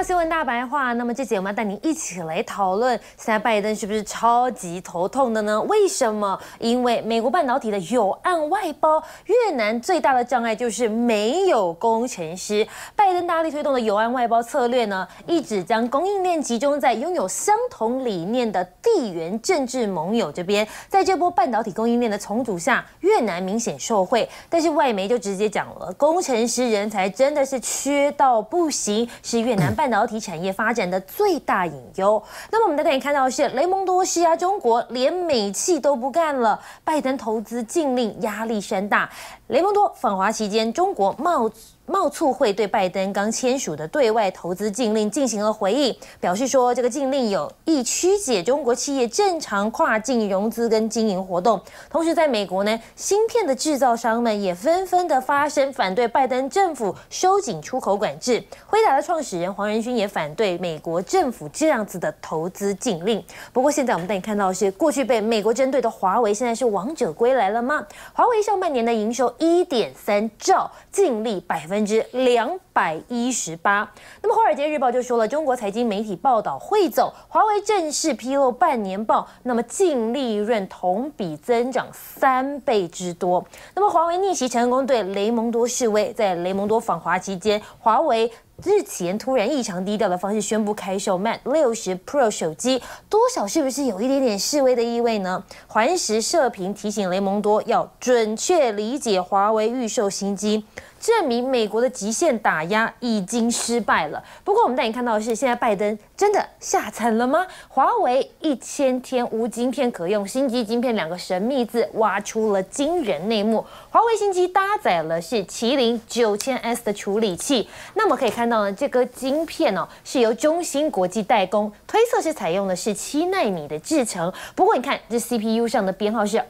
新闻大白话。那么这节我们要带您一起来讨论，现在拜登是不是超级头痛的呢？为什么？因为美国半导体的有案外包，越南最大的障碍就是没有工程师。拜登大力推动的有案外包策略呢，一直将供应链集中在拥有相同理念的地缘政治盟友这边。在这波半导体供应链的重组下，越南明显受惠，但是外媒就直接讲了，工程师人才真的是缺到不行，是越南半导体产业发展的最大隐忧。那么我们在这里看到的是雷蒙多施压中国，连美企都不干了，拜登投资禁令压力山大。雷蒙多访华期间，中国贸促会对拜登刚签署的对外投资禁令进行了回应，表示说这个禁令有意曲解中国企业正常跨境融资跟经营活动。同时，在美国呢，芯片的制造商们也纷纷的发声反对拜登政府收紧出口管制。辉达的创始人黄仁勋也反对美国政府这样子的投资禁令。不过，现在我们带你看到的是，过去被美国针对的华为，现在是王者归来了吗？华为上半年的营收1.3兆，净利218%。那么《华尔街日报》就说了，中国财经媒体报道汇总，华为正式披露半年报，那么净利润同比增长3倍之多。那么华为逆袭成功，对雷蒙多示威。在雷蒙多访华期间，华为日前突然异常低调的方式宣布开售 Mate 60 Pro 手机，多少是不是有一点点示威的意味呢？环时社评提醒雷蒙多要准确理解华为预售新机，证明美国的极限打压已经失败了。不过我们带你看到的是，现在拜登真的吓惨了吗？华为1000天无晶片可用，新机晶片2个神秘字挖出了惊人内幕。华为新机搭载了是麒麟9000S 的处理器，那么可以看到呢，这个晶片是由中芯国际代工，推测是采用的是7奈米的制程。不过你看这 CPU 上的编号是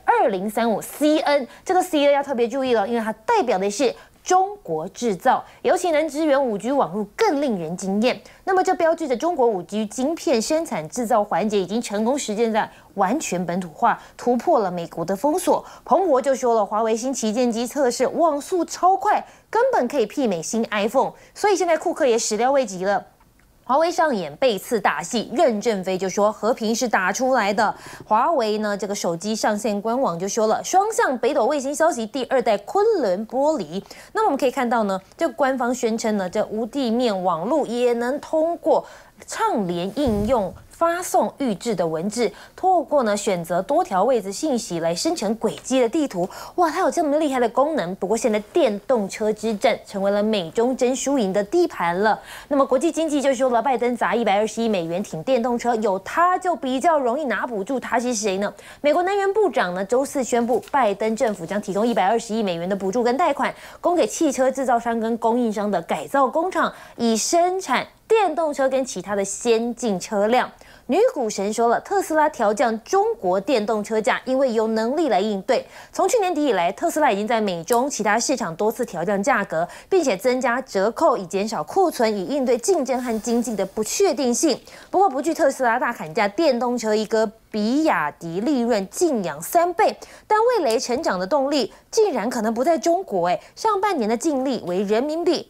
2035CN， 这个 CN 要特别注意了，因为它代表的是中国制造，尤其能支援5G 网络更令人惊艳。那么这标志着中国5G 晶片生产制造环节已经成功实践在完全本土化，突破了美国的封锁。彭博就说了，华为新旗舰机测试网速超快，根本可以媲美新 iPhone， 所以现在库克也始料未及了。华为上演背刺大戏，任正非就说和平是打出来的。华为呢，这个手机上线官网就说了，双向北斗卫星消息，第2代昆仑玻璃。那么我们可以看到呢，这官方宣称呢，这无地面网络也能通过畅联应用发送预制的文字，透过呢选择多条位置信息来生成轨迹的地图。哇，它有这么厉害的功能。不过现在电动车之战成为了美中争输赢的地盘了。那么国际经济就说了，拜登砸120亿美元挺电动车，有他就比较容易拿补助。他是谁呢？美国能源部长呢周四宣布，拜登政府将提供120亿美元的补助跟贷款，供给汽车制造商跟供应商的改造工厂，以生产电动车跟其他的先进车辆。女股神说了，特斯拉调降中国电动车价，因为有能力来应对。从去年底以来，特斯拉已经在美中其他市场多次调降价格，并且增加折扣，以减少库存，以应对竞争和经济的不确定性。不过，不惧特斯拉大砍价，电动车一哥比亚迪利润净扬3倍，但蔚来成长的动力竟然可能不在中国。上半年的净利为人民币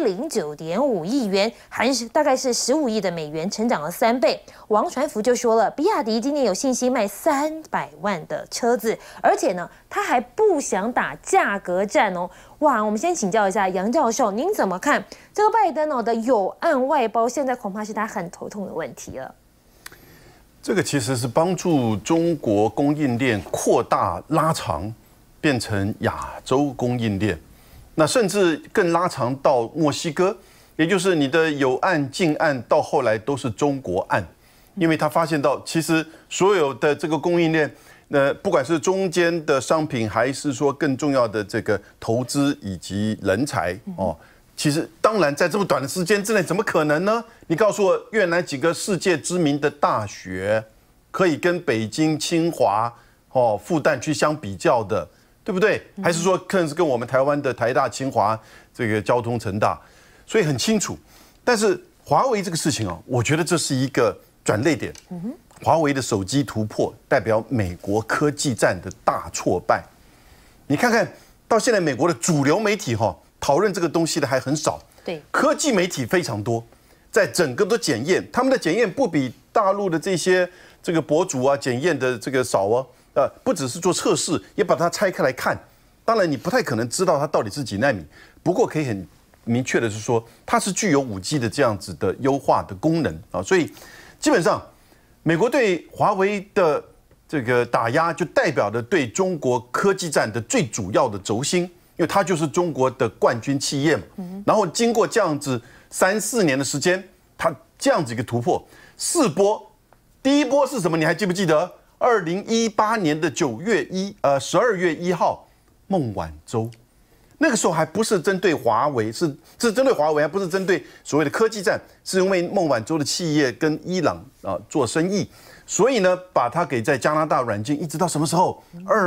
109.5亿元，大概是15亿的美元，成长了3倍。王传福就说了，比亚迪今年有信心卖300万的车子，而且呢，他还不想打价格战哦。哇，我们先请教一下杨教授，您怎么看这个拜登的有案外包？现在恐怕是他很头痛的问题了。 这个其实是帮助中国供应链扩大拉长，变成亚洲供应链，那甚至更拉长到墨西哥，也就是你的有案禁案到后来都是中国案，因为他发现到其实所有的这个供应链，不管是中间的商品，还是说更重要的这个投资以及人才哦。其实，当然，在这么短的时间之内，怎么可能呢？你告诉我，越南几个世界知名的大学可以跟北京、清华、复旦去相比较的，对不对？还是说，可能是跟我们台湾的台大、清华、这个交通、成大，所以很清楚。但是华为这个事情我觉得这是一个转捩点。华为的手机突破，代表美国科技战的大挫败。你看看到现在，美国的主流媒体讨论这个东西的还很少， 对， 科技媒体非常多， 在整个的检验，他们的检验不比大陆的这个博主啊检验的这个少哦。不只是做测试，也把它拆开来看。当然，你不太可能知道它到底是几奈米，不过可以很明确的是说，它是具有5G 的这样子的优化的功能啊。所以基本上，美国对华为的这个打压，就代表着对中国科技战的最主要的轴心，因为它就是中国的冠军企业嘛。然后经过这样子3、4年的时间，它这样子一个突破，4波，第一波是什么？你还记不记得？2018年的12月1号，孟晚舟，那个时候还不是针对华为，是针对华为，还不是针对所谓的科技战，是因为孟晚舟的企业跟伊朗做生意，所以呢，把它给在加拿大软禁，一直到什么时候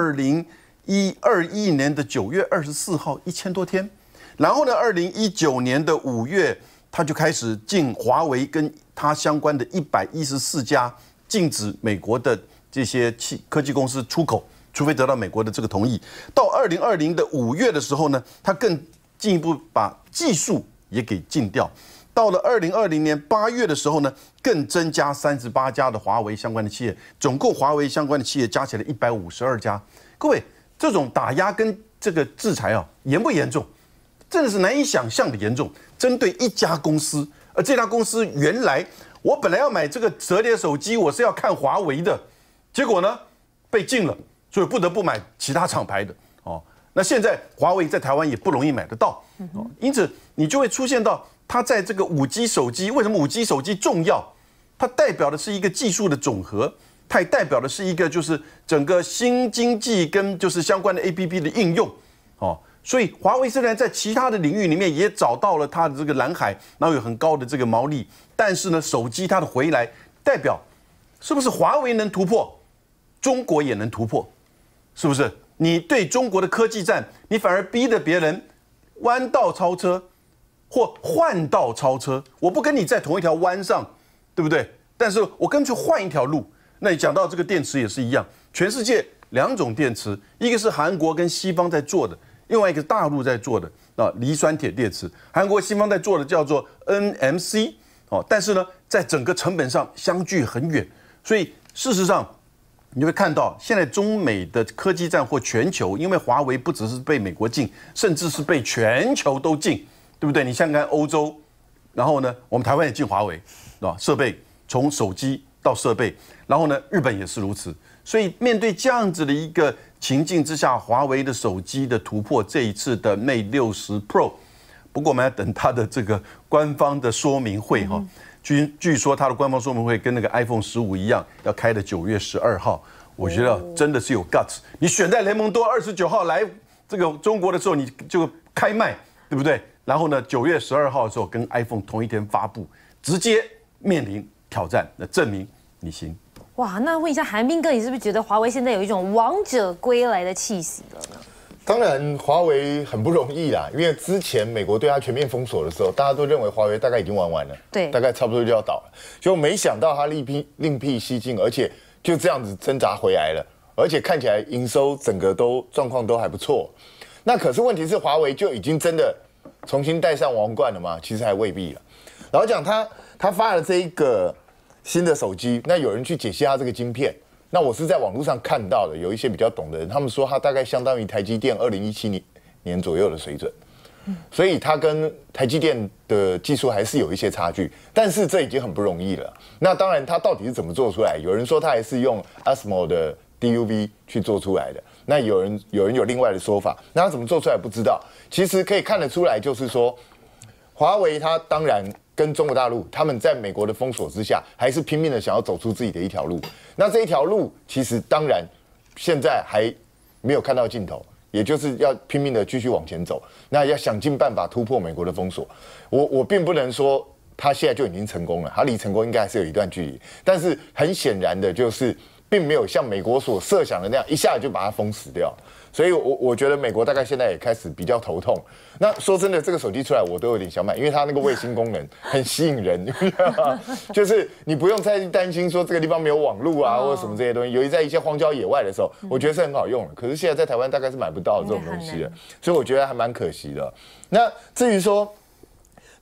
？2021年的9月24号，1000多天。然后呢，2019年的5月，他就开始禁华为跟它相关的114家，禁止美国的这些科技公司出口，除非得到美国的这个同意。到2020的5月的时候呢，他更进一步把技术也给禁掉。到了2020年8月的时候呢，更增加38家的华为相关的企业，总共华为相关的企业加起来152家。各位，这种打压跟这个制裁啊，严不严重？真的是难以想象的严重。针对一家公司，而这家公司原来我本来要买这个折叠手机，我是要看华为的，结果呢被禁了，所以不得不买其他厂牌的哦。那现在华为在台湾也不容易买得到哦，因此你就会出现到它在这个5G 手机，为什么5G 手机重要？它代表的是一个技术的总和，它也代表的是一个就是整个新经济跟就是相关的 APP 的应用哦。所以华为虽然在其他的领域里面也找到了它的这个蓝海，然后有很高的这个毛利，但是呢，手机它的回来代表是不是华为能突破，中国也能突破，是不是？你对中国的科技战，你反而逼得别人弯道超车或换道超车，我不跟你在同一条弯上，对不对？但是我干脆换一条路。那你讲到这个电池也是一样，全世界2种电池，一个是韩国跟西方在做的。另外一个大陆在做的磷酸铁电池，韩国西方在做的叫做 NMC 但是呢，在整个成本上相距很远，所以事实上你会看到现在中美的科技战或全球，因为华为不只是被美国禁，甚至是被全球都禁，对不对？你像看欧洲，然后呢，我们台湾也禁华为设备，从手机到设备，然后呢，日本也是如此。所以面对这样子的一个情境之下，华为的手机的突破，这一次的 Mate 60 Pro， 不过我们要等它的这个官方的说明会哈。据说它的官方说明会跟那个 iPhone 15一样，要开的9月12号。我觉得真的是有 guts。你选在雷蒙多29号来这个中国的时候，你就开卖，对不对？然后呢，9月12号的时候跟 iPhone 同一天发布，直接面临挑战，那证明你行。 哇，那问一下韩冰哥，你是不是觉得华为现在有一种王者归来的气息了呢？ 当然，华为很不容易啦，因为之前美国对它全面封锁的时候，大家都认为华为大概已经玩完了， 对， 大概差不多就要倒了。就没想到它另辟蹊径，而且就这样子挣扎回来了，而且看起来营收整个状况都还不错。那可是问题是，华为就已经真的重新戴上王冠了吗？其实还未必了。然后讲他发了这一个新的手机，那有人去解析它这个晶片，那我是在网络上看到的，有一些比较懂的人，他们说它大概相当于台积电2017年左右的水准，所以它跟台积电的技术还是有一些差距，但是这已经很不容易了。那当然，它到底是怎么做出来？有人说它还是用 ASML 的 DUV 去做出来的，那有人有另外的说法，那它怎么做出来不知道。其实可以看得出来，就是说华为它当然跟中国大陆，他们在美国的封锁之下，还是拼命的想要走出自己的一条路。那这一条路，其实当然现在还没有看到尽头，也就是要拼命的继续往前走。那要想尽办法突破美国的封锁。我并不能说他现在就已经成功了，他离成功应该还是有一段距离。但是很显然的就是，并没有像美国所设想的那样，一下就把它封死掉。所以我觉得美国大概现在也开始比较头痛。那说真的，这个手机出来我都有点想买，因为它那个卫星功能很吸引人，就是你不用再担心说这个地方没有网路啊，或者什么这些东西。尤其在一些荒郊野外的时候，我觉得是很好用的。可是现在在台湾大概是买不到这种东西的，所以我觉得还蛮可惜的。那至于说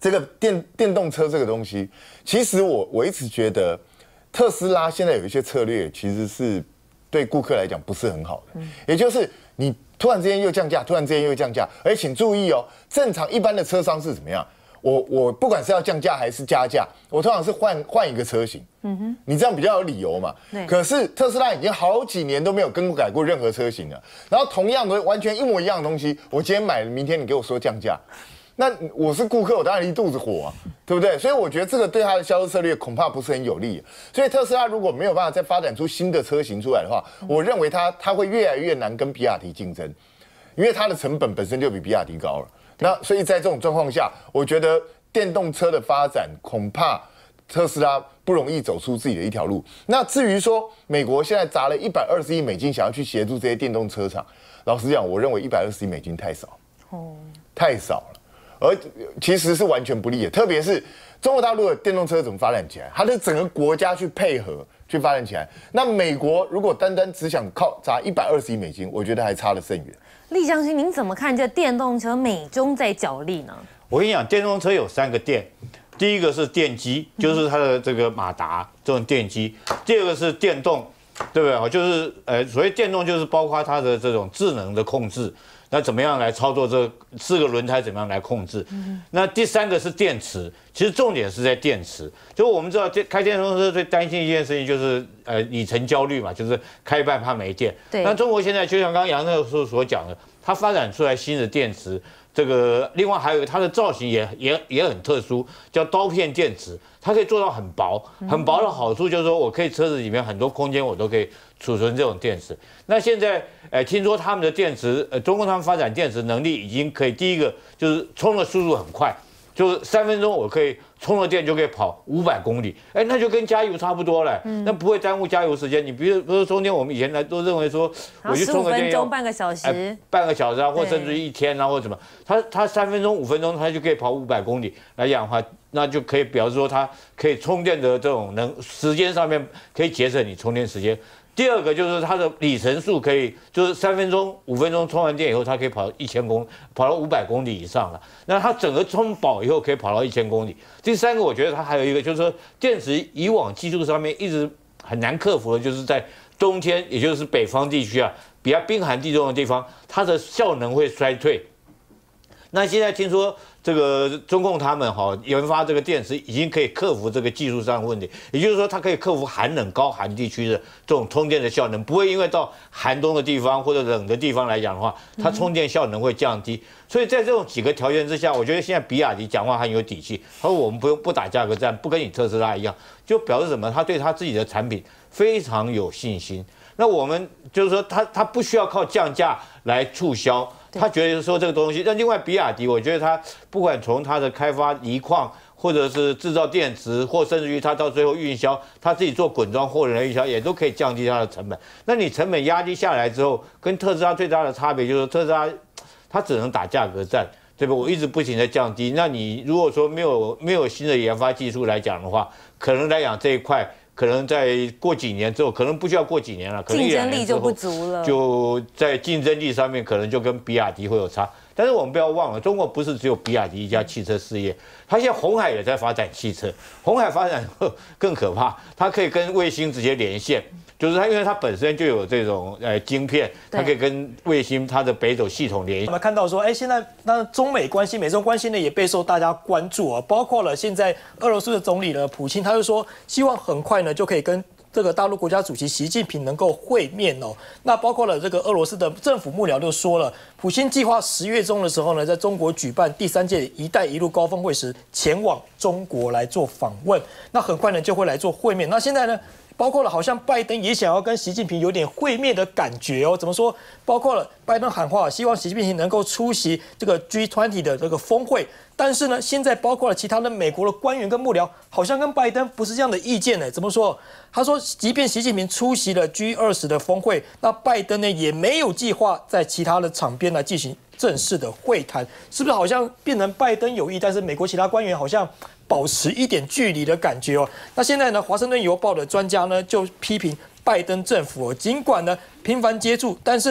这个电动车这个东西，其实我一直觉得特斯拉现在有一些策略，其实是对顾客来讲不是很好的，也就是你突然之间又降价，突然之间又降价，而且请注意哦，正常一般的车商是怎么样？我不管是要降价还是加价，我通常是换一个车型，你这样比较有理由嘛。可是特斯拉已经好几年都没有更改过任何车型了，然后同样的完全一模一样的东西，我今天买了，明天你给我说降价，那我是顾客，我当然一肚子火啊，对不对？所以我觉得这个对它的销售策略恐怕不是很有利。所以特斯拉如果没有办法再发展出新的车型出来的话，我认为它会越来越难跟比亚迪竞争，因为它的成本本身就比比亚迪高了。那所以在这种状况下，我觉得电动车的发展恐怕特斯拉不容易走出自己的一条路。那至于说美国现在砸了120亿美金想要去协助这些电动车厂，老实讲，我认为120亿美金太少，太少了，而其实是完全不利的。特别是中国大陆的电动车怎么发展起来，它的整个国家去配合去发展起来。那美国如果单单只想靠砸120亿美金，我觉得还差得甚远。 厉将军，您怎么看这电动车美中在角力呢？ 我跟你讲，电动车有3个电，第一个是电机，就是它的这个马达这种电机；第二个是电动，对不对？就是所谓电动就是包括它的这种智能的控制，那怎么样来操作这4个轮胎怎么样来控制？那第3个是电池，其实重点是在电池。就我们知道，开电动车最担心一件事情就是里程焦虑嘛，就是开一半怕没电。 对。 那中国现在就像刚刚杨教授所讲的，它发展出来新的电池。这个另外还有它的造型也很特殊，叫刀片电池，它可以做到很薄，很薄的好处就是说我可以车子里面很多空间我都可以储存这种电池。那现在听说他们的电池，中国他们发展电池能力已经可以，第一个就是充的速度很快，就是3分钟我可以充了电就可以跑500公里，那就跟加油差不多了，那不会耽误加油时间。你比如说中间我们以前都认为说，我去充个电要半个小时， 半个小时啊，或甚至1天啊，或什么，它3分钟5分钟它就可以跑500公里来讲的话，那就可以表示说它可以充电的这种时间上面可以节省你充电时间。第二个就是它的里程数可以，就是3分钟、5分钟充完电以后，它可以跑1000公里，跑到500公里以上了。那它整个充饱以后可以跑到1000公里。第3个，我觉得它还有一个就是说，电池以往技术上面一直很难克服的，就是在冬天，也就是北方地区啊，比较冰寒地冻的地方，它的效能会衰退。那现在听说这个中共他们研发这个电池已经可以克服这个技术上的问题，也就是说它可以克服寒冷高寒地区的这种充电的效能，不会因为到寒冬的地方或者冷的地方来讲的话，它充电效能会降低。所以在这种几个条件之下，我觉得现在比亚迪讲话很有底气，他说我们不打价格战，不跟你特斯拉一样，就表示什么？他对他自己的产品非常有信心。那我们就是说他不需要靠降价来促销。他觉得说这个东西，那另外比亚迪，我觉得他不管从他的开发锂矿，或者是制造电池，或甚至于他到最后运销，他自己做滚装货人的运销，也都可以降低它的成本。那你成本压低下来之后，跟特斯拉最大的差别就是特斯拉它只能打价格战，对吧？我一直不停的降低。那你如果说没有新的研发技术来讲的话，可能来讲这一块。可能在过几年之后，可能不需要过几年了，可能竞争力就不足了， 就在竞争力上面可能就跟比亚迪会有差。但是我们不要忘了，中国不是只有比亚迪一家汽车事业，它现在鸿海也在发展汽车，鸿海发展更可怕，它可以跟卫星直接连线。就是它，因为它本身就有这种晶片，它可以跟卫星它的北斗系统连线。 我们看到说，现在那中美关系、美中关系呢也备受大家关注啊，包括了现在俄罗斯的总理呢普京，他就说希望很快呢就可以跟这个大陆国家主席习近平能够会面哦。那包括了这个俄罗斯的政府幕僚就说了，普京计划10月中的时候呢，在中国举办第3届“一带一路”高峰会时，前往中国来做访问。那很快呢就会来做会面。那现在呢？包括了好像拜登也想要跟习近平有点会面的感觉哦。怎么说？包括了拜登喊话，希望习近平能够出席这个 G20 的这个峰会。但是呢，现在包括了其他的美国的官员跟幕僚，好像跟拜登不是这样的意见呢。怎么说？他说，即便习近平出席了 G20 的峰会，那拜登呢也没有计划在其他的场边来进行正式的会谈，是不是好像变成拜登有意，但是美国其他官员好像保持一点距离的感觉哦？那现在呢，《华盛顿邮报》的专家呢就批评拜登政府尽管呢频繁接触，但是呢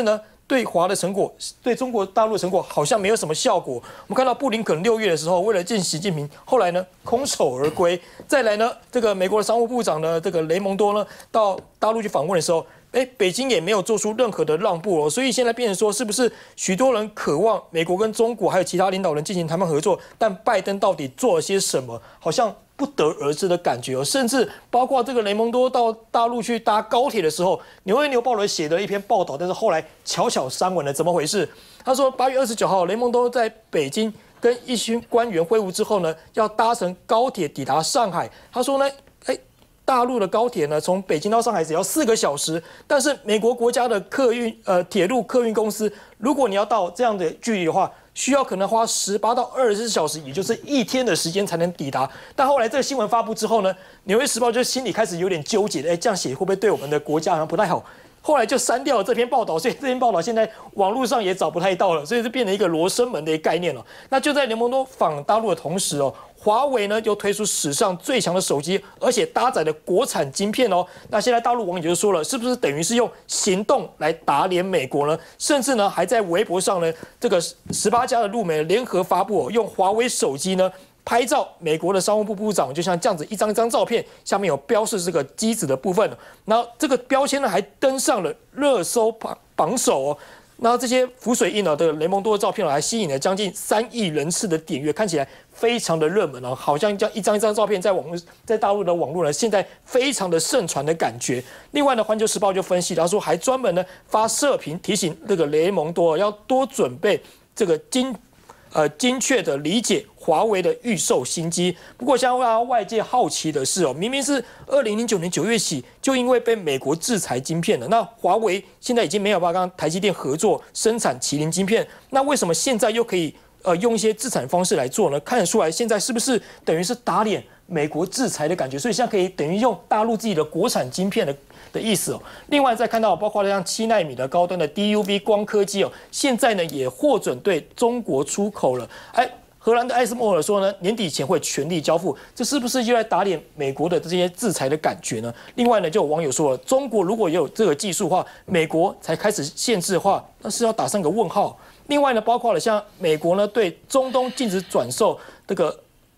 对华的成果，对中国大陆的成果好像没有什么效果。我们看到布林肯6月的时候，为了见习近平，后来呢空手而归。再来呢，这个美国的商务部长呢，这个雷蒙多呢，到大陆去访问的时候，北京也没有做出任何的让步哦。所以现在变成说，是不是许多人渴望美国跟中国还有其他领导人进行谈判合作，但拜登到底做了些什么？好像不得而知的感觉哦，甚至包括这个雷蒙多到大陆去搭高铁的时候，《纽约邮报》写的一篇报道，但是后来悄悄删文了，怎么回事？他说8月29号，雷蒙多在北京跟一群官员会晤之后呢，要搭乘高铁抵达上海。他说呢，大陆的高铁呢，从北京到上海只要4个小时，但是美国国家的铁路客运公司，如果你要到这样的距离的话，需要可能花18到24小时，也就是1天的时间才能抵达。但后来这个新闻发布之后呢，《纽约时报》就心里开始有点纠结，这样写会不会对我们的国家好像不太好？后来就删掉了这篇报道，所以这篇报道现在网络上也找不太到了，所以就变成一个罗生门的一个概念了。那就在雷蒙多访大陆的同时哦，华为呢又推出史上最强的手机，而且搭载的国产晶片哦。那现在大陆网友就说了，是不是等于是用行动来打脸美国呢？甚至呢还在微博上呢，这个18家的路媒联合发布用华为手机呢拍照，美国的商务部部长就像这样子一张一张照片，下面有标示这个机子的部分，然后这个标签呢还登上了热搜榜首哦。那这些浮水印的雷蒙多的照片还吸引了将近3亿人次的点阅，看起来非常的热门哦，好像这样一张一张照片在大陆的网络呢，现在非常的盛传的感觉。另外呢，《环球时报》就分析，他说还专门呢发社评提醒这个雷蒙多要多准备这个精确的理解华为的预售新机。不过，相让外界好奇的是哦，明明是2009年9月起就因为被美国制裁晶片了，那华为现在已经没有办法跟台积电合作生产麒麟晶片，那为什么现在又可以用一些制裁方式来做呢？看得出来，现在是不是等于是打脸美国制裁的感觉？所以现在可以等于用大陆自己的国产晶片的意思哦。另外再看到包括像7奈米的高端的 DUV 光刻机哦，现在呢也获准对中国出口了。荷兰的艾斯莫尔说呢，年底前会全力交付，这是不是就在打脸美国的这些制裁的感觉呢？另外呢，就有网友说了，中国如果也有这个技术的话，美国才开始限制的话，那是要打上个问号。另外呢，包括了像美国呢对中东禁止转售这个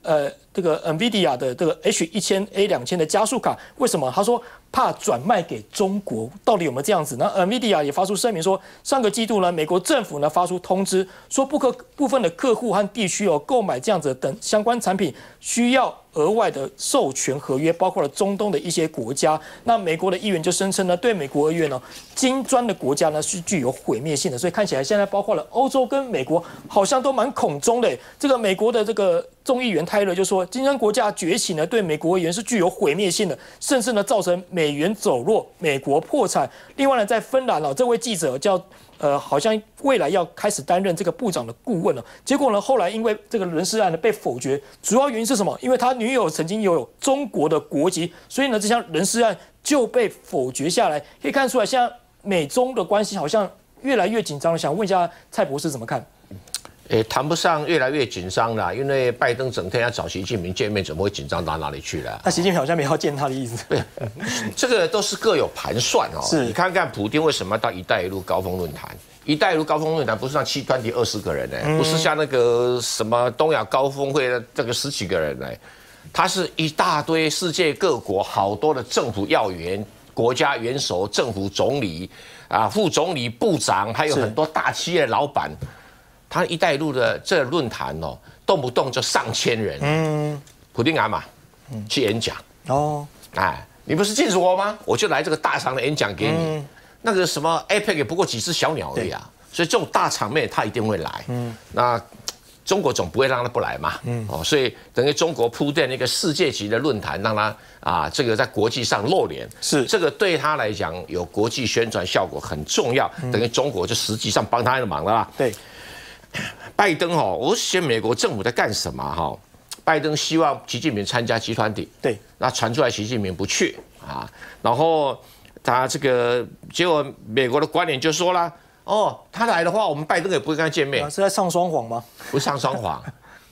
NVIDIA 的这个 H1000A2000的加速卡，为什么？他说怕转卖给中国，到底有没有这样子？那 NVIDIA 也发出声明说，上个季度呢，美国政府呢发出通知，说部分的客户和地区购买这样子等相关产品需要额外的授权合约，包括了中东的一些国家。那美国的议员就声称呢，对美国而言呢，金砖的国家呢是具有毁灭性的，所以看起来现在包括了欧洲跟美国好像都蛮恐中的。这个美国的这个众议员泰勒就说，金砖国家崛起呢，对美国而言是具有毁灭性的，甚至呢造成美元走弱，美国破产。另外呢，在芬兰这位记者叫好像未来要开始担任这个部长的顾问了。结果呢，后来因为这个人事案呢被否决，主要原因是什么？因为他女友曾经有中国的国籍，所以呢，这项人事案就被否决下来。可以看出来，现在美中的关系好像越来越紧张了。想问一下蔡博士怎么看？ 谈不上越来越紧张了，因为拜登整天要找习近平见面，怎么会紧张到哪里去了？ 那习近平好像没有要见他的意思。 这个都是各有盘算哦。 是， 你看看普丁为什么要到“一带一路”高峰论坛？“一带一路”高峰论坛不是像7团体20个人不是像那个什么东亚高峰会的这个10几个人它是一大堆世界各国好多的政府要员、国家元首、政府总理副总理、部长，还有很多大企业老板。他“一带一路”的这个论坛动不动就上千人。普丁嘛，去演讲你不是禁止我吗？我就来这个大场的演讲给你。那个什么 APEC 也不过几只小鸟而已所以这种大场面他一定会来。那中国总不会让他不来嘛。所以等于中国铺垫一个世界级的论坛，让他这个在国际上露脸， 是这个对他来讲有国际宣传效果很重要。等于中国就实际上帮他的忙了啦。 对。 拜登我选美国政府在干什么拜登希望习近平参加集团体， 对， 那传出来习近平不去然后他这个结果美国的官员就说了，他来的话，我们拜登也不会跟他见面， 是在上双簧吗？ 不上双簧，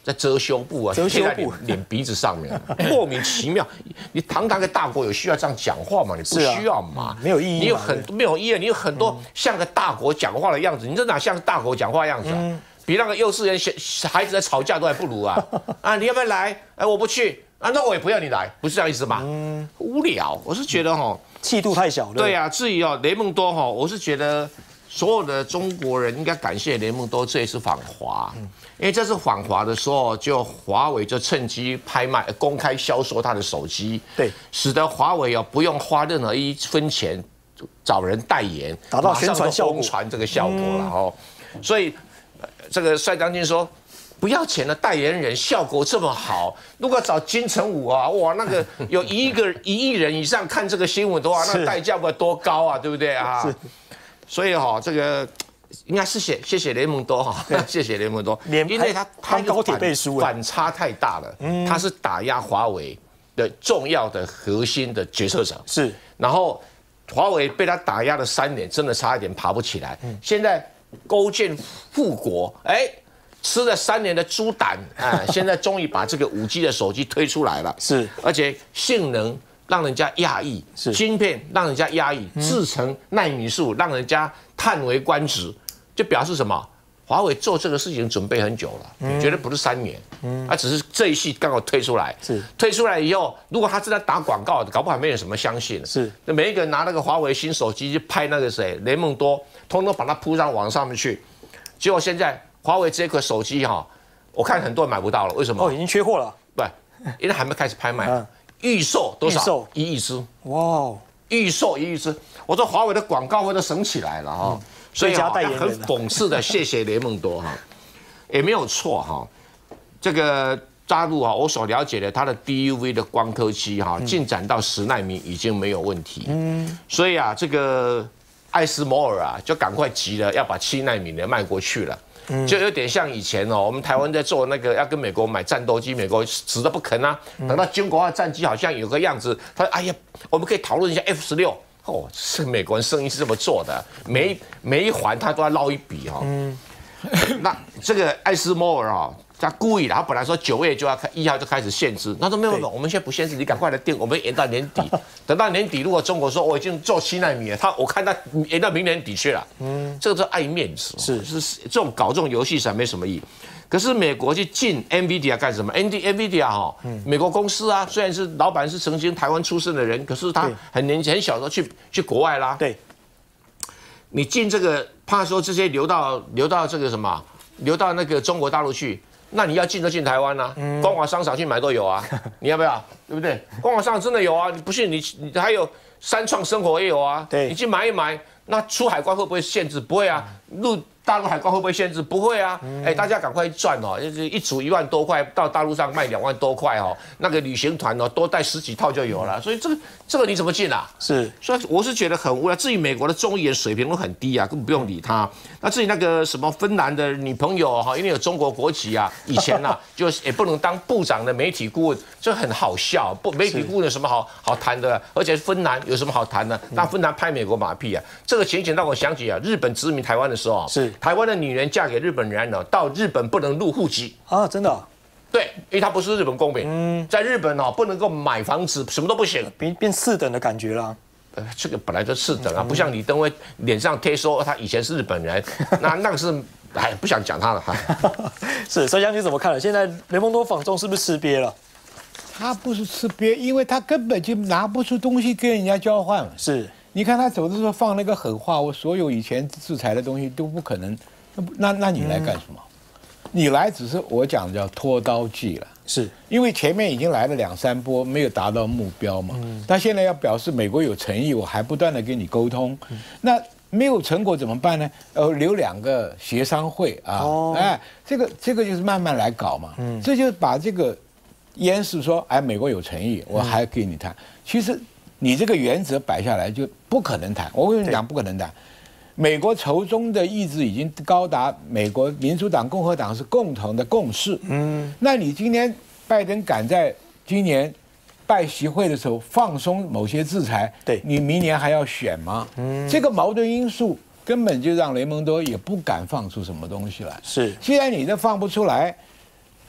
在遮羞布啊，贴在脸鼻子上面，莫名其妙。你堂堂个大国有需要这样讲话吗？你不需要嘛， 没有意义。 你有没有意义？你有很多像个大国讲话的样子，你这哪像大国讲话的样子啊？比那个幼稚园孩子在吵架都还不如啊！啊，你要不要来？哎，我不去啊，那我也不要你来，不是这样意思吗？无聊，我是觉得哈， 气度太小了。 对啊，至于雷蒙多哈，我是觉得所有的中国人应该感谢雷蒙多这一次访华。因为这次访华的时候，就华为就趁机拍卖、公开销售他的手机， 对， 使得华为不用花任何1分钱找人代言， 达到宣传效果， 疯传这个效果了哦。所以这个帅将军说，不要钱的代言人效果这么好，如果找金城武啊，哇，那个有1亿人以上看这个新闻的话，那个代价不多高啊，对不对啊？所以这个。应该是谢谢雷蒙多哈，谢谢雷蒙多，因为他高铁背书反差太大了，他是打压华为的重要的核心的决策者， 是， 然后华为被他打压了3年，真的差一点爬不起来，现在勾践复国，吃了3年的猪胆，现在终于把这个5G 的手机推出来了， 是， 而且性能让人家讶异，晶片让人家讶异，制程奈米数让人家叹为观止。就表示什么？华为做这个事情准备很久了，绝对不是3年，只是这一系刚好推出来。推出来以后，如果他真的打广告，搞不好没有什么相信。那每一个人拿那个华为新手机去拍那个谁雷蒙多，通通把它铺上网上面去。结果现在华为这款手机我看很多人买不到了，为什么？ 已经缺货了。 不，因为还没开始拍卖。预售多少？1亿只。哇！预售1亿只，我说华为的广告费都省起来了所以很讽刺的，谢谢雷蒙多也没有错这个大陆我所了解的，它的 DUV 的光刻机进展到10奈米已经没有问题。所以这个艾斯摩尔就赶快急了，要把7奈米的卖过去了。就有点像以前我们台湾在做那个要跟美国买战斗机，美国死都不肯啊。等到军国号战机好像有个样子，他说：“哎呀，我们可以讨论一下 F16。”是美国人生意是这么做的，每一环他都要捞一笔那这个艾斯摩尔他故意的，他本来说9月就要1号就开始限制，他说没有，我们现在不限制，你赶快来定，我们延到年底。等到年底，如果中国说我已经做7奈米了，我看他延到明年底去了。这个是爱面子，是这种搞这种游戏才没什么意义。可是美国去禁 NVIDIA 干什么 ？NVIDIA 美国公司啊，虽然是老板是曾经台湾出生的人，可是他很小的时候去国外啦。 对， 你禁这个，怕说这些流到这个什么，流到那个中国大陆去，那你要进就进台湾啊，光华商场去买都有啊，你要不要？对不对？光华商场真的有啊，你不信你还有3创生活也有啊，你去买一买，那出海关会不会限制？不会啊，大陆海关会不会限制？不会啊！大家赶快赚就是一组1万多块，到大陆上卖2万多块那个旅行团多带10几套就有了。所以这个你怎么进啊？ 是，所以我是觉得很无聊。至于美国的众议员水平都很低啊，根本不用理他。那至于那个什么芬兰的女朋友因为有中国国籍啊，以前就也不能当部长的媒体顾问，这很好笑。媒体顾问有什么好谈的？而且芬兰有什么好谈的？让芬兰拍美国马屁啊！这个情形让我想起日本殖民台湾的时候是。 台湾的女人嫁给日本人到日本不能入户籍真的？ 对，因为她不是日本公民。在日本不能够买房子，什么都不行， 变次等的感觉啦。 这个本来就次等不像李登辉脸上贴说他以前是日本人，那个是不想讲他了是，所以将军怎么看了？现在雷蒙多访中是不是吃瘪了？ 他不是吃瘪，因为他根本就拿不出东西跟人家交换。 是。 你看他走的时候放那个狠话，我所有以前制裁的东西都不可能，那你来干什么？你来只是我讲的叫拖刀计了， 是因为前面已经来了2、3波没有达到目标嘛，他现在要表示美国有诚意，我还不断的跟你沟通，那没有成果怎么办呢？留2个协商会这个就是慢慢来搞嘛，这就是把这个掩饰说，美国有诚意，我还跟你谈，其实。你这个原则摆下来就不可能谈，我跟你讲不可能谈。美国仇中的意志已经高达美国民主党、共和党是共同的共识。那你今天拜登敢在今年拜习会的时候放松某些制裁， 对你明年还要选吗？这个矛盾因素根本就让雷蒙多也不敢放出什么东西来。 是， 既然你都放不出来，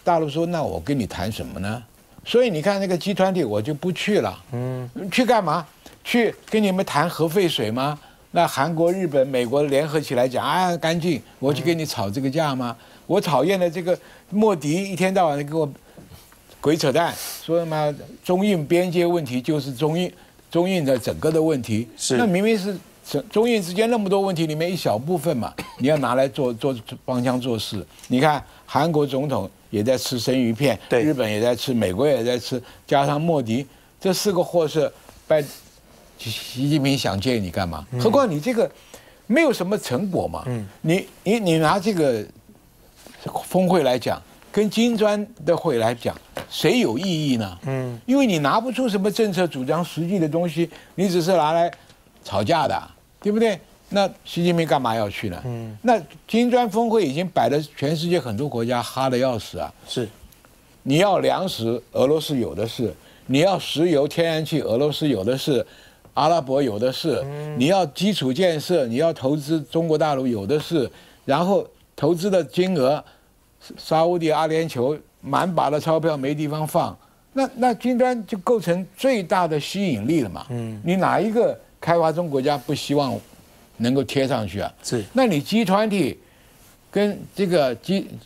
大陆说，那我跟你谈什么呢？所以你看那个集团体我就不去了，去干嘛？去跟你们谈核废水吗？那韩国、日本、美国联合起来讲啊，干净，我去跟你吵这个架吗？我讨厌的这个莫迪一天到晚的给我鬼扯淡，说他妈中印边界问题就是中印的整个的问题，那明明是中印之间那么多问题里面一小部分嘛，你要拿来做帮腔做事。你看韩国总统也在吃生鱼片，日本也在吃，美国也在吃，加上莫迪，这4个货色，习近平想见你干嘛？何况你这个没有什么成果嘛。你拿这个峰会来讲，跟金砖的会来讲，谁有意义呢？因为你拿不出什么政策主张实际的东西，你只是拿来吵架的，对不对？那习近平干嘛要去呢？那金砖峰会已经摆了全世界很多国家哈得要死啊。 是， 你要粮食，俄罗斯有的是；你要石油、天然气，俄罗斯有的是。阿拉伯有的是，你要基础建设，你要投资，中国大陆有的是，然后投资的金额，沙烏地阿联酋满把的钞票没地方放，那金砖就构成最大的吸引力了嘛。你哪一个开发中国家不希望能够贴上去啊？ 是， 那你集团体跟这个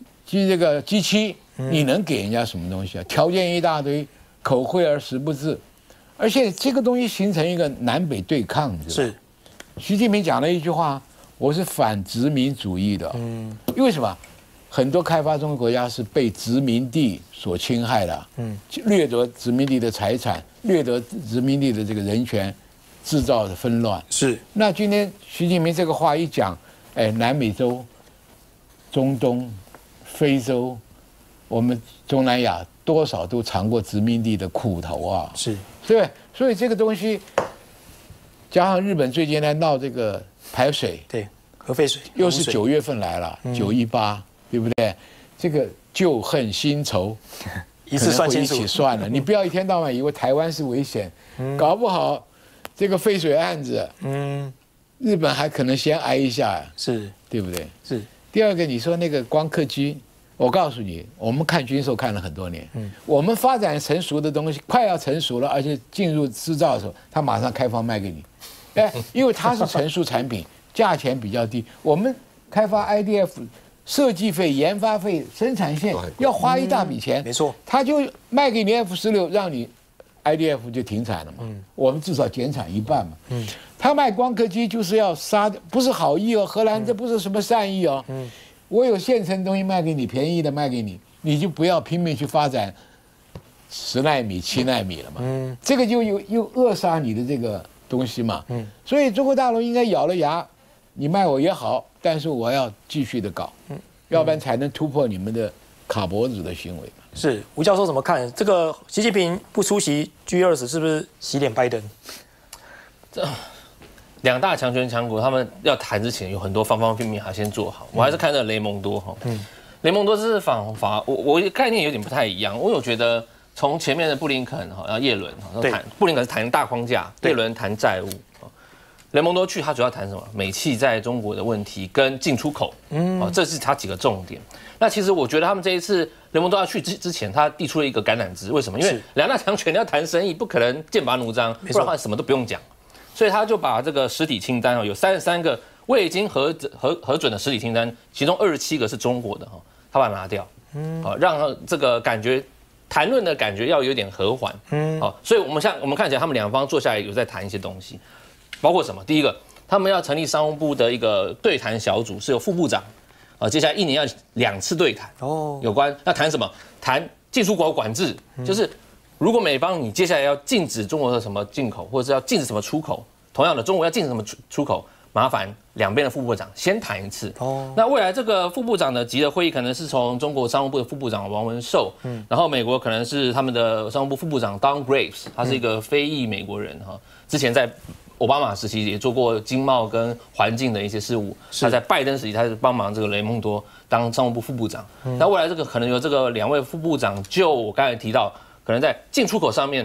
G7，你能给人家什么东西啊？条件一大堆，口惠而实不至。而且这个东西形成一个南北对抗，你知道吗？是，习近平讲了一句话：“我是反殖民主义的。”为什么？很多开发中国家是被殖民地所侵害的，掠夺殖民地的财产，掠夺殖民地的这个人权，制造的纷乱。 是。 那今天习近平这个话一讲，哎，南美洲、中东、非洲，我们东南亚多少都尝过殖民地的苦头啊！ 是。 对，所以这个东西，加上日本最近在闹这个排水， 对，核废水， 又是9月份来了，918，对不对？这个旧恨新仇， 一次算清楚， 一起算了。你不要一天到晚以为台湾是危险，搞不好这个废水案子，日本还可能先挨一下， 是， 对不对？ 是。 第二个，你说那个光刻机。我告诉你，我们看军售看了很多年，我们发展成熟的东西快要成熟了，而且进入制造的时候，它马上开放卖给你，因为它是成熟产品，价钱比较低。我们开发 IDF， 设计费、研发费、生产线要花一大笔钱， 没错， 他就卖给你 F16，让你 IDF 就停产了嘛，我们至少减产一半嘛，他卖光刻机就是要杀，不是好意哦，荷兰这不是什么善意哦，我有现成东西卖给你，便宜的卖给你，你就不要拼命去发展10奈米、7奈米了嘛。这个就又扼杀你的这个东西嘛。所以中国大陆应该咬了牙，你卖我也好，但是我要继续的搞，要不然才能突破你们的卡脖子的行为嘛。 是，吴教授怎么看这个？习近平不出席 G20是不是洗脸拜登？ 2大强权强国，他们要谈之前有很多方方面面还先做好。我还是看这雷蒙多哈，雷蒙多是访法，我概念有点不太一样。我有觉得从前面的布林肯哈，然后耶伦谈布林肯是谈大框架，耶伦谈债务，雷蒙多去他主要谈什么？美企在中国的问题跟进出口，这是他几个重点。那其实我觉得他们这一次雷蒙多要去之前，他递出了一个橄榄枝，为什么？因为2大强权要谈生意，不可能剑拔弩张，不然的话什么都不用讲。所以他就把这个实体清单有33个未经核准的实体清单，其中27个是中国的他把它拿掉，让这个感觉谈论的感觉要有点和缓，所以我们看起来他们两方坐下来有在谈一些东西，包括什么？第一个，他们要成立商务部的一个对谈小组，是由副部长，接下来1年要2次对谈，有关要谈什么？谈进出口管制，就是。如果美方你接下来要禁止中国的什么进口，或者是要禁止什么出口，同样的中国要禁止什么出口，麻烦两边的副部长先谈一次。那未来这个副部长的级的会议可能是从中国商务部的副部长王文寿，然后美国可能是他们的商务部副部长 Don Graves， 他是一个非裔美国人哈，之前在奥巴马时期也做过经贸跟环境的一些事务，他在拜登时期他是帮忙这个雷蒙多当商务部副部长。那未来这个可能由这个2位副部长，就我刚才提到。可能在进出口上面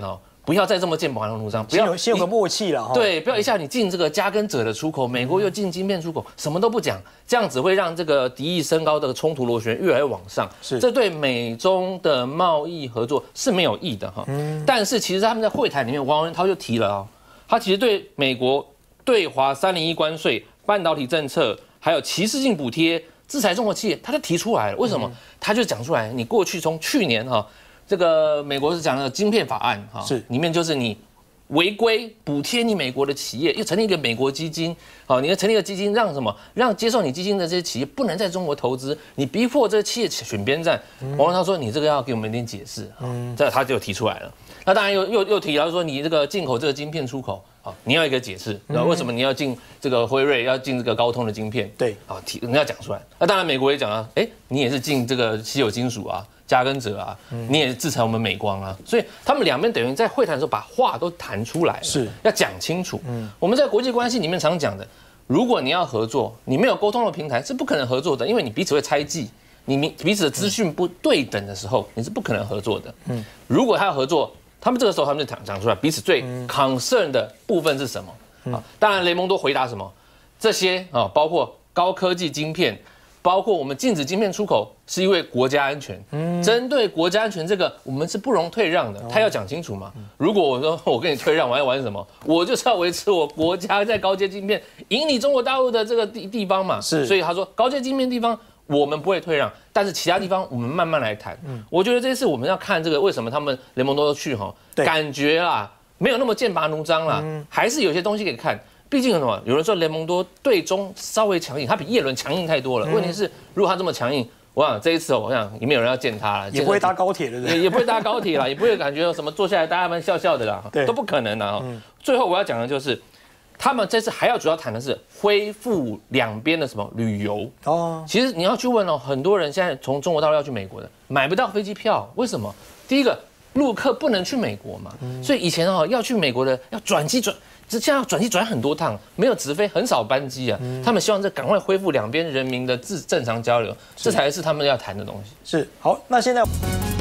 不要再这么剑拔弩张，不要先有个默契了哈。 对，不要一下你禁这个加耕者的出口，美国又禁晶片出口，什么都不讲，这样只会让这个敌意升高的冲突螺旋越来越往上。 是， 这对美中的贸易合作是没有益的哈。但是其实他们在会谈里面，王文涛就提了啊，他其实对美国对华301关税、半导体政策，还有歧视性补贴、制裁中国企业，他就提出来了。为什么？他就讲出来，你过去从去年哈，这个美国是讲的晶片法案哈， 是里面就是你违规补贴你美国的企业，又成立一个美国基金，好，你要成立一个基金，让什么？让接受你基金的这些企业不能在中国投资，你逼迫这些企业选边站。王文涛说，你这个要给我们一点解释，这他就提出来了。那当然又提到说，你这个进口这个晶片出口，好，你要一个解释，然后为什么你要进这个辉瑞，要进这个高通的晶片？ 对， 好，你要讲出来。那当然美国也讲了，你也是进这个稀有金属啊。加耕者啊，你也制裁我们美光啊，所以他们两边等于在会谈的时候把话都谈出来了， 是要讲清楚。我们在国际关系里面常讲的，如果你要合作，你没有沟通的平台是不可能合作的，因为你彼此会猜忌，你彼此的资讯不对等的时候，你是不可能合作的。如果他要合作，他们这个时候他们就讲出来彼此最 concern 的部分是什么啊？当然雷蒙多回答什么，这些啊包括高科技晶片。包括我们禁止晶片出口，是因为国家安全。针对国家安全这个，我们是不容退让的。他要讲清楚嘛。如果我说我跟你退让，我要玩什么？我就是要维持我国家在高阶晶片赢你中国大陆的这个地方嘛。 是， 所以他说高阶晶片地方我们不会退让，但是其他地方我们慢慢来谈。我觉得这次我们要看这个为什么他们雷蒙多都去哈，感觉啦没有那么剑拔弩张啦，还是有些东西可以看。毕竟什么？有人说雷蒙多对中稍微强硬，他比叶伦强硬太多了。问题是，如果他这么强硬，我想这一次我想也没有人要见他了， 也不会搭高铁的， 也不会搭高铁啦，也不会感觉什么坐下来大家们笑笑的啦，都不可能的。最后我要讲的就是，他们这次还要主要谈的是恢复两边的什么旅游哦。其实你要去问哦，很多人现在从中国大陆要去美国的，买不到飞机票，为什么？第一个，陆客不能去美国嘛，所以以前哦要去美国的要转机转。现在要转机转很多趟，没有直飞，很少班机啊。他们希望这赶快恢复两边人民的正常交流，这才是他们要谈的东西。 是好，那现在。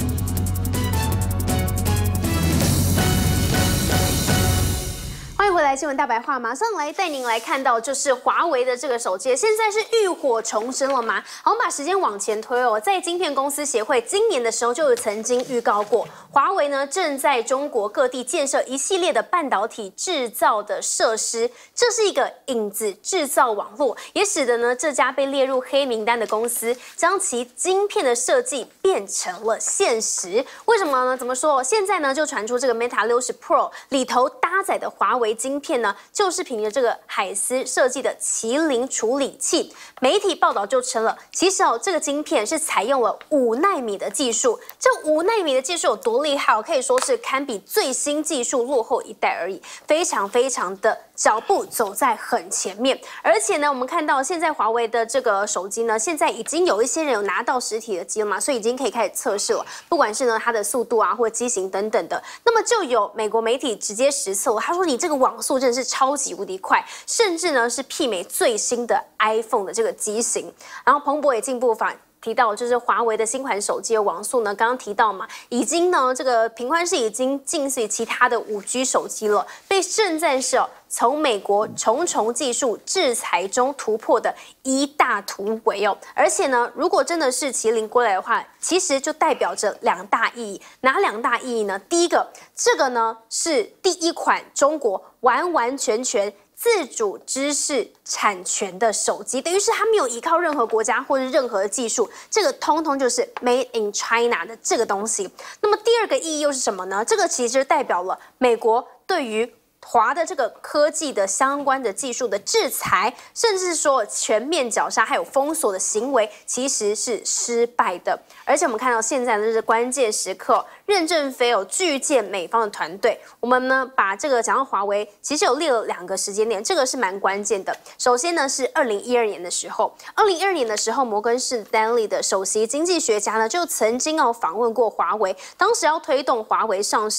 欢迎回来，新闻大白话，马上来带您来看到，就是华为的这个手机，现在是浴火重生了吗？好，我们把时间往前推哦，在晶片公司协会今年的时候就有曾经预告过，华为呢正在中国各地建设一系列的半导体制造的设施，这是一个影子制造网络，也使得呢这家被列入黑名单的公司，将其晶片的设计变成了现实。为什么呢？怎么说？现在呢就传出这个 Mate 60 Pro 里头搭载的华为晶片呢，就是凭着这个海思设计的麒麟处理器。媒体报道就称了，其实这个晶片是采用了5奈米的技术。这5奈米的技术有多厉害？可以说是堪比最新技术落后一代而已，非常的脚步走在很前面。而且呢，我们看到现在华为的这个手机呢，现在已经有一些人有拿到实体的机了嘛，所以已经可以开始测试了。不管是呢它的速度啊，或机型等等的，那么就有美国媒体直接实测，他说你这个网速真的是超级无敌快，甚至呢是媲美最新的 iPhone 的这个机型。然后彭博也进一步提到，就是华为的新款手机的网速呢，刚刚提到嘛，已经呢这个频宽是已经近似于其他的5G 手机了，被盛赞是从美国重重技术制裁中突破的一大突围哦。而且呢，如果真的是麒麟归来的话，其实就代表着2大意义。哪2大意义呢？第一个，这个呢是第一款中国完全自主知识产权的手机，等于是它没有依靠任何国家或是任何的技术，这个通通就是 Made in China 的这个东西。那么第二个意义又是什么呢？这个其实代表了美国对于华的这个科技的相关的技术的制裁，甚至是说全面绞杀还有封锁的行为，其实是失败的。而且我们看到现在的这个关键时刻，任正非拒见美方的团队。我们呢把这个讲到华为，其实有列了2个时间点，这个是蛮关键的。首先呢是2012年的时候，2012年的时候，摩根士丹利的首席经济学家呢就曾经访问过华为，当时要推动华为上市。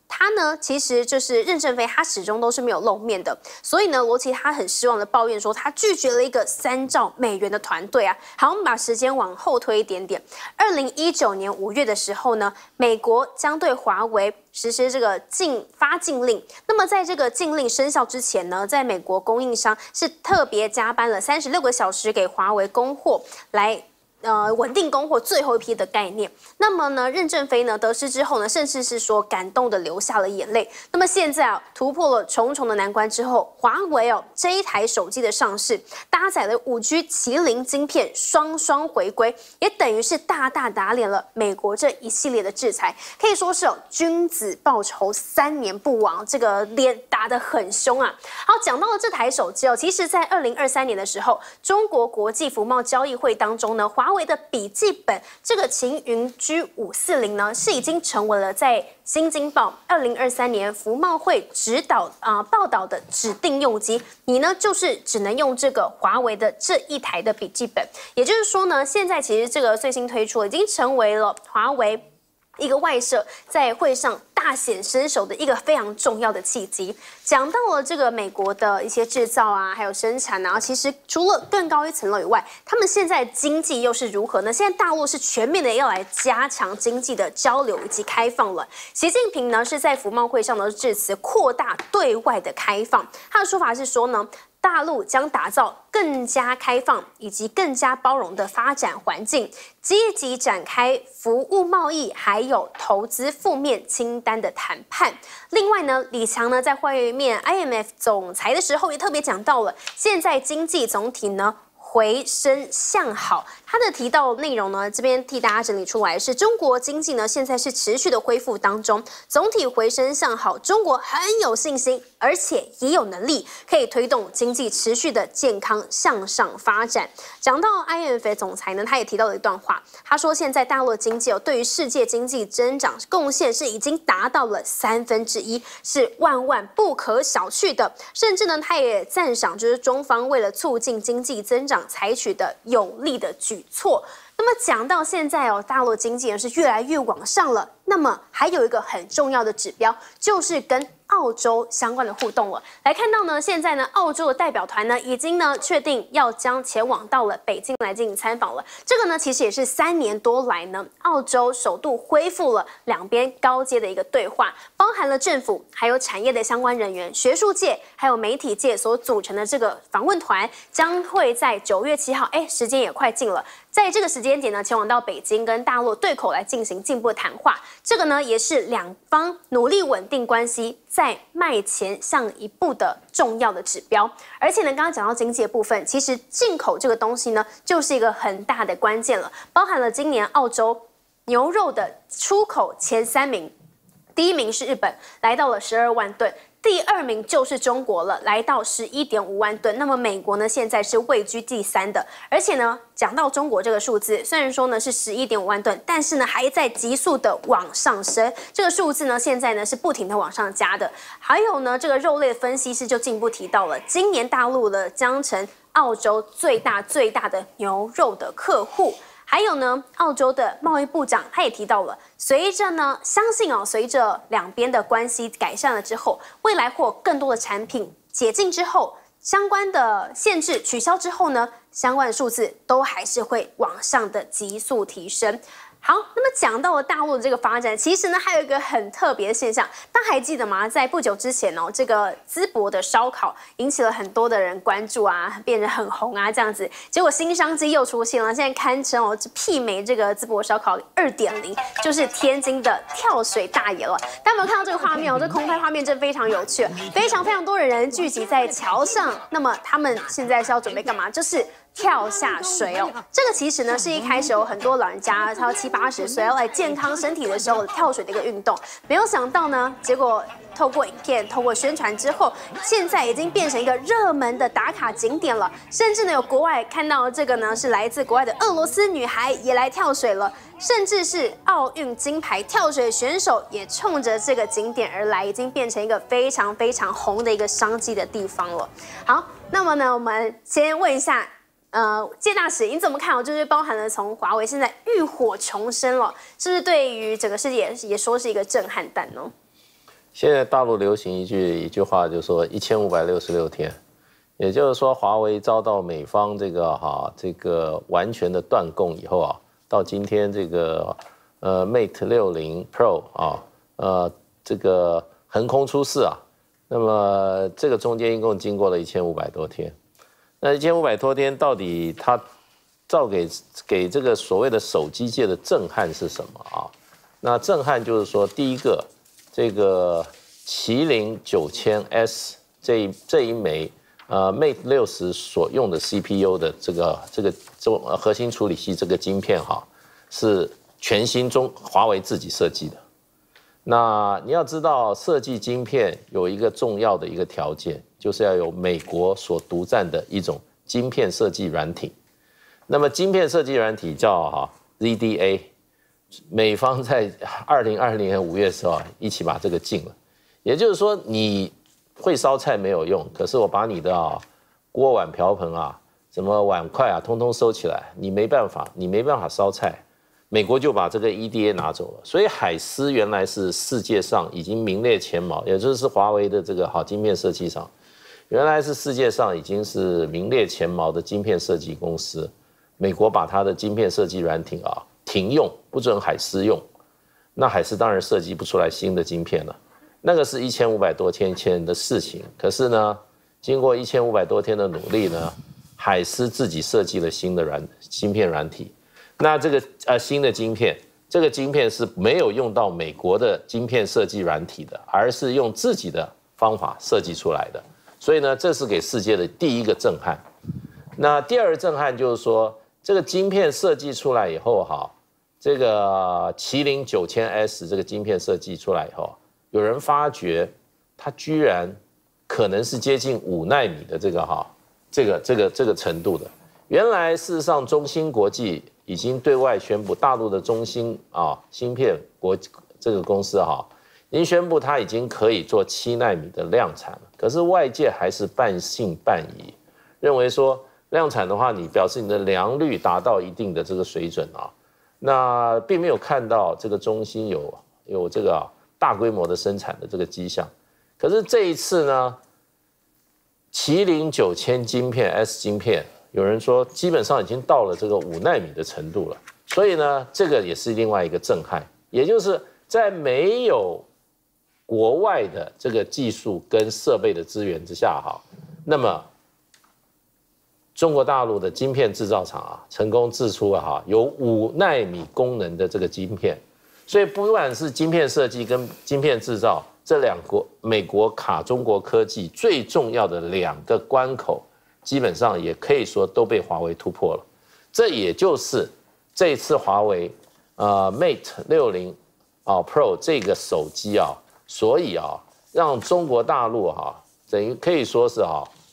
他呢，其实就是任正非，他始终都是没有露面的，所以呢，罗奇他很失望的抱怨说，他拒绝了一个3兆美元的团队啊。好，我们把时间往后推一点点，2019年5月的时候呢，美国将对华为实施这个发禁令。那么在这个禁令生效之前呢，在美国供应商是特别加班了36个小时给华为供货来。稳定供货最后一批的概念。那么呢，任正非呢得知之后呢，甚至是说感动的流下了眼泪。那么现在啊，突破了重重的难关之后，华为这一台手机的上市，搭载了5G 麒麟晶片，双回归，也等于是大大打脸了美国这一系列的制裁，可以说是君子报仇3年不亡，这个脸打得很凶啊。好，讲到了这台手机其实在2023年的时候，中国国际服贸交易会当中呢，华为的笔记本这个擎云 G540呢，是已经成为了在新京报2023年服贸会报道的指定用机。你呢，就是只能用这个华为的这一台的笔记本。也就是说呢，现在其实这个最新推出已经成为了华为一个外设在会上大显身手的一个非常重要的契机。讲到了这个美国的一些制造啊，还有生产啊，其实除了更高一层楼以外，他们现在经济又是如何呢？现在大陆是全面的要来加强经济的交流以及开放了。习近平呢是在服贸会上的致辞，扩大对外的开放。他的说法是说呢，大陆将打造更加开放以及更加包容的发展环境，积极展开服务贸易还有投资负面清单的谈判。另外呢，李强呢在会面 IMF 总裁的时候也特别讲到了，现在经济总体呢回升向好。他的提到内容呢，这边替大家整理出来是中国经济呢现在是持续的恢复当中，总体回升向好，中国很有信心，而且也有能力可以推动经济持续的健康向上发展。讲到 IMF 总裁呢，他也提到了一段话，他说现在大陆的经济对于世界经济增长贡献是已经达到了1/3，是万不可小觑的。甚至呢，他也赞赏就是中方为了促进经济增长采取的有力的举措。那么讲到现在大陆经济是越来越往上了。那么还有一个很重要的指标，就是跟澳洲相关的互动了。来看到呢，现在呢，澳洲的代表团呢，已经呢确定要将前往到了北京来进行参访了。这个呢，其实也是3年多来呢，澳洲首度恢复了两边高阶的一个对话，包含了政府还有产业的相关人员、学术界还有媒体界所组成的这个访问团，将会在9月7号，时间也快近了，在这个时间点呢，前往到北京跟大陆对口来进行进一步的谈话。这个呢，也是两方努力稳定关系在迈前向一步的重要的指标。而且呢，刚刚讲到经济的部分，其实进口这个东西呢，就是一个很大的关键了，包含了今年澳洲牛肉的出口前3名，第1名是日本，来到了12万吨。第2名就是中国了，来到11.5万吨。那么美国呢，现在是位居第3的。而且呢，讲到中国这个数字，虽然说呢是11.5万吨，但是呢还在急速的往上升。这个数字呢，现在呢是不停的往上加的。还有呢，这个肉类分析师就进一步提到了，今年大陆的将成澳洲最大的牛肉的客户。还有呢，澳洲的贸易部长他也提到了，随着两边的关系改善了之后，未来或更多的产品解禁之后，相关的限制取消之后呢，相关的数字都还是会往上的急速提升。好，那么讲到了大陆的这个发展，其实呢还有一个很特别的现象，大家还记得吗？在不久之前这个淄博的烧烤引起了很多的人关注啊，变得很红啊，这样子。结果新商机又出现了，现在堪称媲美这个淄博烧烤2.0，就是天津的跳水大爷了。大家有没有看到这个画面这空拍画面真非常有趣，非常多的人聚集在桥上。那么他们现在是要准备干嘛？就是跳下水这个其实呢是一开始有很多老人家，他70、80岁要来健康身体的时候跳水的一个运动。没有想到呢，结果透过影片、透过宣传之后，现在已经变成一个热门的打卡景点了。甚至呢，有国外看到这个呢，是来自国外的俄罗斯女孩也来跳水了，甚至是奥运金牌跳水选手也冲着这个景点而来，已经变成一个非常红的一个商机的地方了。好，那么呢，我们先问一下。介大使，你怎么看就是包含了从华为现在浴火重生了，是不是对于整个世界也说是一个震撼弹呢？ 现在大陆流行一句话，就说1566天，也就是说，华为遭到美方这个完全的断供以后啊，到今天这个Mate 60 Pro 啊，这个横空出世啊，那么这个中间一共经过了1500多天，那1500多天到底它造给这个所谓的手机界的震撼是什么啊？那震撼就是说，第一个，这个麒麟9000S 这一枚Mate 60所用的 CPU 的这个核心处理器这个晶片哈，是全新华为自己设计的。那你要知道，设计晶片有一个重要的一个条件，就是要有美国所独占的一种晶片设计软体。那么晶片设计软体叫ZDA， 美方在2020年5月的时候一起把这个禁了。也就是说，你会烧菜没有用，可是我把你的锅碗瓢盆什么碗筷通通收起来，你没办法烧菜。美国就把这个 EDA 拿走了，所以海思原来是世界上已经名列前茅，也就是华为的这个晶片设计厂，原来是世界上已经是名列前茅的晶片设计公司。美国把它的晶片设计软体停用，不准海思用，那海思当然设计不出来新的晶片了。那个是1500多天前的事情，可是呢，经过1500多天的努力呢，海思自己设计了新的晶片软体。那这个新的晶片，这个晶片是没有用到美国的晶片设计软体的，而是用自己的方法设计出来的。所以呢，这是给世界的第一个震撼。那第二个震撼就是说，这个晶片设计出来以后这个麒麟9000S 这个晶片设计出来以后，有人发觉它居然可能是接近5奈米的这个程度的。原来事实上，中芯国际已经对外宣布，大陆的中芯芯片这个公司已经宣布它已经可以做7奈米的量产了。可是外界还是半信半疑，认为说量产的话，你表示你的良率达到一定的这个水准那并没有看到这个中芯有这个大规模的生产的这个迹象。可是这一次呢，麒麟9000晶片 S 晶片，有人说基本上已经到了这个5奈米的程度了，所以呢，这个也是另外一个震撼，也就是在没有国外的这个技术跟设备的资源之下那么中国大陆的晶片制造厂成功制出了有5奈米功能的这个晶片，所以不管是晶片设计跟晶片制造这美国卡中国科技最重要的2个关口，基本上也可以说都被华为突破了。这也就是这一次华为Mate 60 Pro 这个手机所以让中国大陆等于可以说是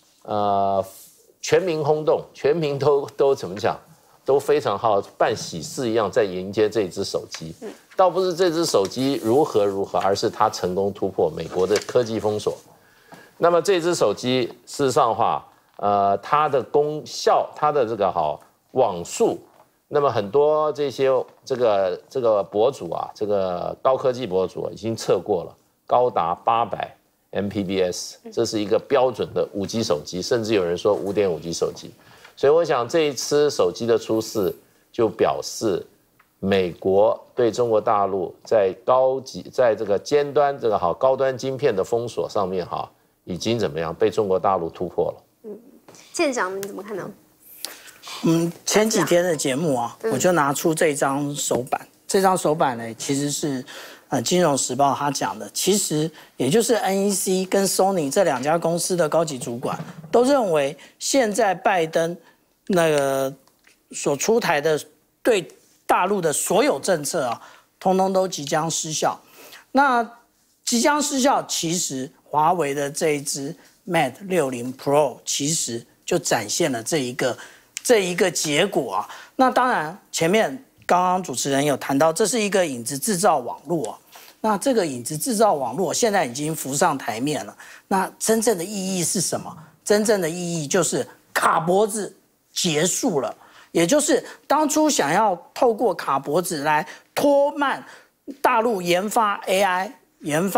全民轰动，全民都怎么讲，都非常办喜事一样在迎接这只手机。倒不是这只手机如何，而是它成功突破美国的科技封锁。那么这只手机事实上的话，它的功效，它的这个网速，那么很多这些这个博主这个高科技博主已经测过了，高达800 Mbps， 这是一个标准的5G 手机，甚至有人说5.5G 手机。所以我想这一次手机的出世，就表示美国对中国大陆在这个尖端这个高端晶片的封锁上面已经怎么样被中国大陆突破了。 舰长你怎么看呢？ 前几天的节目我就拿出这张手板，这张手板呢其实是金融时报他讲的，其实也就是 NEC 跟 Sony 这2家公司的高级主管都认为，现在拜登那个所出台的对大陆的所有政策通通都即将失效。那即将失效，其实华为的这一支 Mate 60 Pro 其实就展现了这一个结果那当然，前面刚刚主持人有谈到，这是一个影子制造网络那这个影子制造网络现在已经浮上台面了。那真正的意义是什么？真正的意义就是卡脖子结束了，也就是当初想要透过卡脖子来拖慢大陆研发 AI、研发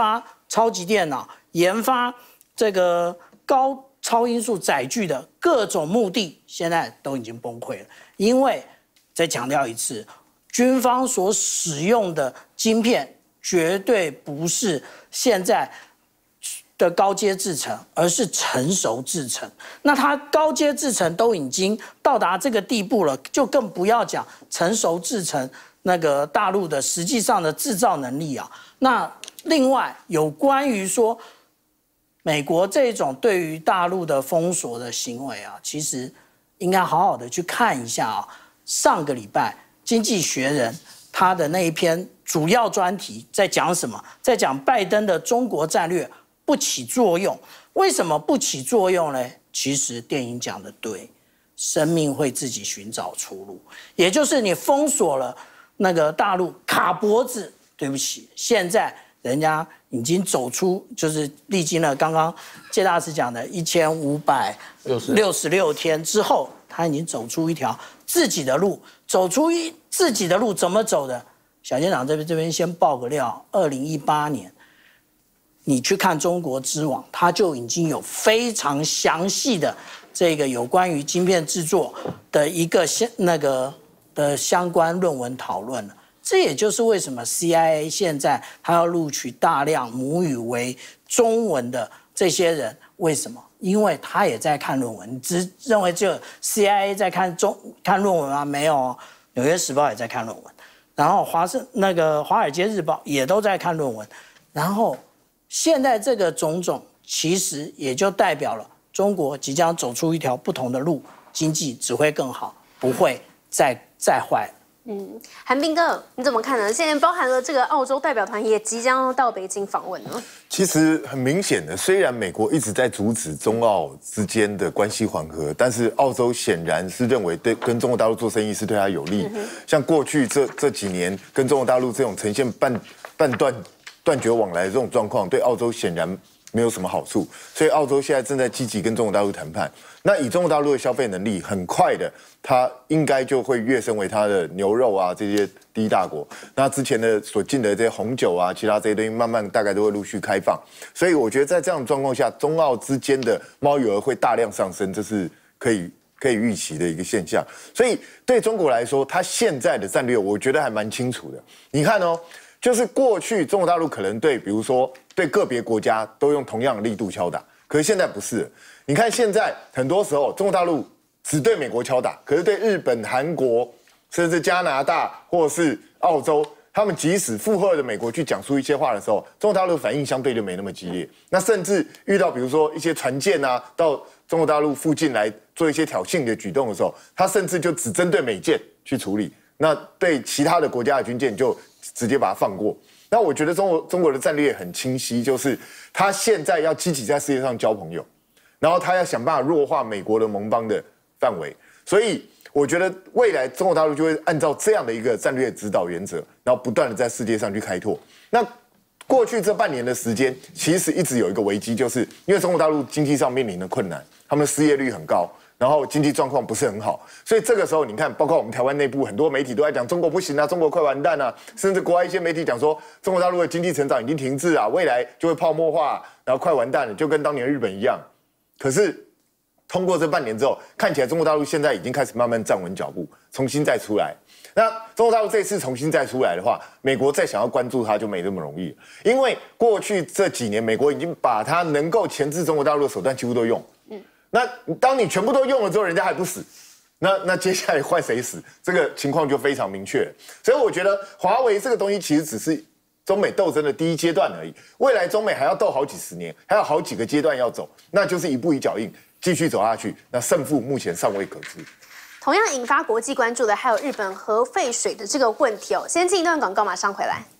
超级电脑、研发这个高超音速载具的各种目的，现在都已经崩溃了。因为再强调一次，军方所使用的晶片绝对不是现在的高阶制程，而是成熟制程。那它高阶制程都已经到达这个地步了，就更不要讲成熟制程那个大陆的实际上的制造能力啊。那另外有关于说美国这种对于大陆的封锁的行为啊，其实应该好好的去看一下啊。上个礼拜《经济学人》他的那一篇主要专题在讲什么？在讲拜登的中国战略不起作用。为什么不起作用呢？其实电影讲的对，生命会自己寻找出路。也就是你封锁了那个大陆卡脖子，对不起，现在人家已经走出，就是历经了刚刚谢大使讲的1566天之后，他已经走出一条自己的路。走出自己的路怎么走的？小舰长这边先爆个料，2018年。你去看中国知网，它就已经有非常详细的这个有关于晶片制作的一个相关论文讨论了。这也就是为什么 CIA 现在它要录取大量母语为中文的这些人，为什么？因为他也在看论文。你只认为只有 CIA 在看论文吗？没有哦，《纽约时报》也在看论文，然后华尔街日报》也都在看论文，然后。现在这个种种，其实也就代表了中国即将走出一条不同的路，经济只会更好，不会再坏了。 韩彬哥，你怎么看呢？现在包含了这个澳洲代表团也即将到北京访问呢。 其实很明显的，虽然美国一直在阻止中澳之间的关系缓和，但是澳洲显然是认为跟中国大陆做生意是对他有利。像过去这几年跟中国大陆这种呈现半断绝往来的这种状况，对澳洲显然没有什么好处，所以澳洲现在正在积极跟中国大陆谈判。那以中国大陆的消费能力，很快的，它应该就会跃升为它的牛肉啊这些第一大国。那之前的所进的这些红酒啊，其他这些东西，慢慢大概都会陆续开放。所以我觉得在这样的状况下，中澳之间的贸易额会大量上升，这是可以预期的一个现象。所以对中国来说，它现在的战略，我觉得还蛮清楚的。你看哦。就是过去中国大陆可能比如说对个别国家都用同样的力度敲打，可是现在不是。你看现在很多时候中国大陆只对美国敲打，可是对日本、韩国，甚至加拿大或是澳洲，他们即使附和着美国去讲出一些话的时候，中国大陆的反应相对就没那么激烈。那甚至遇到比如说一些船舰啊到中国大陆附近来做一些挑衅的举动的时候，他甚至就只针对美舰去处理，那对其他的国家的军舰就直接把它放过。那我觉得中国的战略很清晰，就是他现在要积极在世界上交朋友，然后他要想办法弱化美国的盟邦的范围。所以我觉得未来中国大陆就会按照这样的一个战略指导原则，然后不断的在世界上去开拓。那过去这半年的时间，其实一直有一个危机，就是因为中国大陆经济上面临的困难，他们的失业率很高。然后经济状况不是很好，所以这个时候你看，包括我们台湾内部很多媒体都在讲中国不行啊，中国快完蛋啊，甚至国外一些媒体讲说中国大陆的经济成长已经停滞啊，未来就会泡沫化，然后快完蛋了，就跟当年日本一样。可是通过这半年之后，看起来中国大陆现在已经开始慢慢站稳脚步，重新再出来。那中国大陆这次重新再出来的话，美国再想要关注它就没那么容易了，因为过去这几年美国已经把它能够钳制中国大陆的手段几乎都用。那当你全部都用了之后，人家还不死，那接下来换谁死？这个情况就非常明确了。所以我觉得华为这个东西其实只是中美斗争的第一阶段而已，未来中美还要斗好几十年，还有好几个阶段要走，那就是一步一脚印继续走下去。那胜负目前尚未可知。 同样引发国际关注的还有日本核废水的这个问题哦。先进一段广告，马上回来。